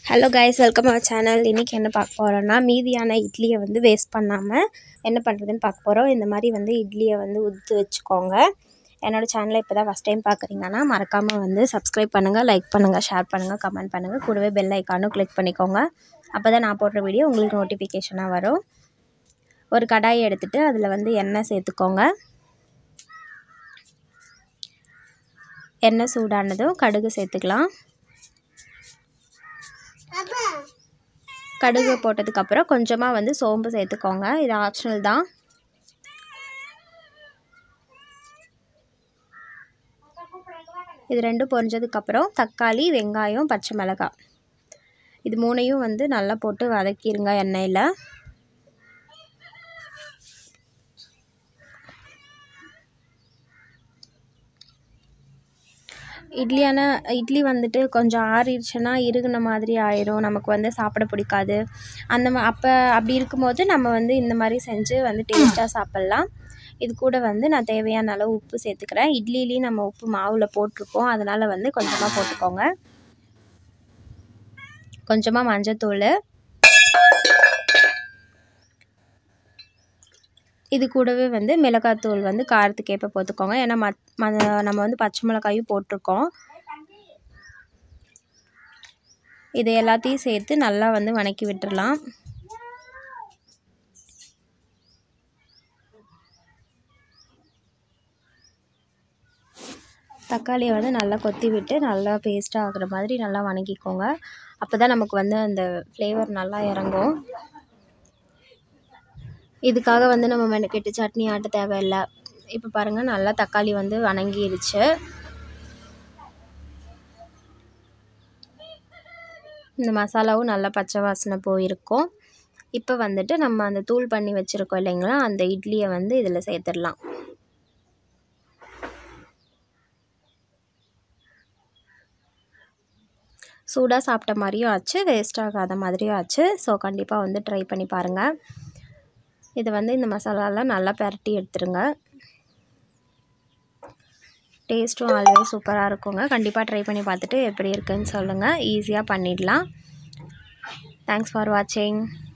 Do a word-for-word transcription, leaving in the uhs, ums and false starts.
Hello guys, welcome to our channel. இன்னைக்கு என்ன பார்க்க போறோம்னா மீதியான இட்லியை வந்து வேஸ்ட் பண்ணாம என்ன பண்றதுன்னு பார்க்க போறோம். இந்த மாதிரி வந்து இட்லியை வந்து உத்து வெச்சுக்கோங்க. என்னோட சேனலை இப்போதான் ஃபர்ஸ்ட் டைம் பார்க்குறீங்கன்னா மறக்காம வந்து Subscribe பண்ணுங்க, லைக் பண்ணுங்க, ஷேர் பண்ணுங்க, கமெண்ட் பண்ணுங்க. கூடவே பெல் ஐகானும் கிளிக் பண்ணிக்கோங்க. அப்பதான் நான் போடுற வீடியோ உங்களுக்கு நோட்டிஃபிகேஷனா வரும். ஒரு கடாயை எடுத்துட்டு அதுல வந்து எண்ணெய் சேர்த்துக்கோங்க. எண்ணெய் சூடானதும் கடுகு சேர்த்துக்கலாம். கடுகு போட்டதுக்கு அப்புறம் கொஞ்சமா வந்து சோம்பு சேர்த்துக்கோங்க. இது ஆப்ஷனல் தான். இது ரெண்டும் பொரிஞ்சதுக்கு அப்புறம் தக்காளி, வெங்காயம், பச்சை மிளகாய் இது மூணையும் வந்து நல்லா போட்டு வதக்கிடுங்க எண்ணெயில. இட்லியான இட்லி வந்துட்டு கொஞ்சம் ஆறிடுச்சுன்னா இறுகுன மாதிரி ஆயிரும், நமக்கு வந்து சாப்பிட பிடிக்காது. அந்த அப்போ அப்படி இருக்கும்போது நம்ம வந்து இந்த மாதிரி செஞ்சு வந்து டேஸ்ட்டாக சாப்பிட்லாம். இது கூட வந்து நான் தேவையான அளவு உப்பு சேர்த்துக்கிறேன். இட்லிலையும் நம்ம உப்பு மாவில் போட்டிருக்கோம், அதனால் வந்து கொஞ்சமாக போட்டுக்கோங்க. கொஞ்சமாக மஞ்சத்தூள், இது கூடவே வந்து மிளகாத்தூள் வந்து காரத்துக்கு ஏற்ப போட்டுக்கோங்க. ஏன்னா மத் நம்ம வந்து பச்சை மிளகாயும் போட்டிருக்கோம். இது எல்லாத்தையும் சேர்த்து நல்லா வந்து வதக்கி விட்டுறலாம். தக்காளியை வந்து நல்லா கொத்தி விட்டு நல்லா பேஸ்ட்டாக ஆகுற மாதிரி நல்லா வதக்கிக்கோங்க. அப்போ தான் நமக்கு வந்து அந்த ஃப்ளேவர் நல்லா இறங்கும். இதுக்காக வந்து நம்ம மெனக்கெட்டு சட்னி ஆட்ட தேவையில்லை. இப்போ பாருங்கள், நல்லா தக்காளி வந்து வதங்கிடுச்சு. இந்த மசாலாவும் நல்லா பச்சை வாசனை போயிருக்கும். இப்போ வந்துட்டு நம்ம அந்த தூள் பண்ணி வச்சுருக்கோம் இல்லைங்களா, அந்த இட்லியை வந்து இதில் சேர்த்துடலாம். சூடாக சாப்பிட்ட மாதிரியும் ஆச்சு, வேஸ்ட் ஆகாத மாதிரியும் ஆச்சு. ஸோ கண்டிப்பாக வந்து ட்ரை பண்ணி பாருங்கள். இதை வந்து இந்த மசாலாலாம் நல்லா பரட்டி எடுத்துருங்க. டேஸ்ட்டும் ஆல்வேஸ் சூப்பராக இருக்குங்க. கண்டிப்பாக ட்ரை பண்ணி பார்த்துட்டு எப்படி இருக்குன்னு சொல்லுங்கள். ஈஸியாக பண்ணிடலாம். தேங்க்ஸ் ஃபார் வாட்சிங்.